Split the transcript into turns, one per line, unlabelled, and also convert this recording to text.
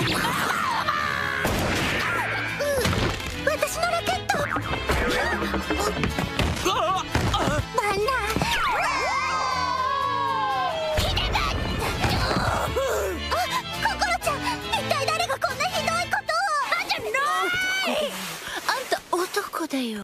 私のラケット。バンナー。